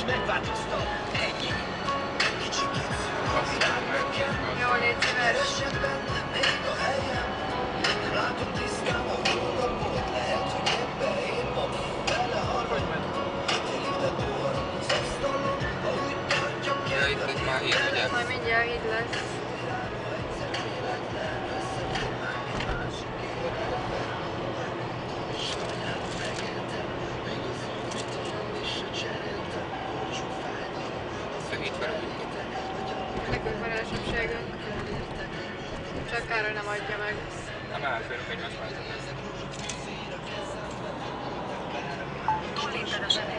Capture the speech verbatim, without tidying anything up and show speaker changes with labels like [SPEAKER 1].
[SPEAKER 1] megváltoztam, ennyi. Kicsikét szűk,
[SPEAKER 2] jó, légy szíves.
[SPEAKER 1] még a helyem. Látom tisztán, a hónap volt, lehet, hogy ebbe én magam belehalom. Kitérített óra az asztalon, ha úgy tartjam ki.
[SPEAKER 3] Ja, itt ez már híd, ugye?
[SPEAKER 2] Majd mindjárt híd lesz. Nekünk van elsőbségünk. Csak Károly nem adja meg.
[SPEAKER 3] Nem elférünk egymás mellett.
[SPEAKER 4] Túllépted a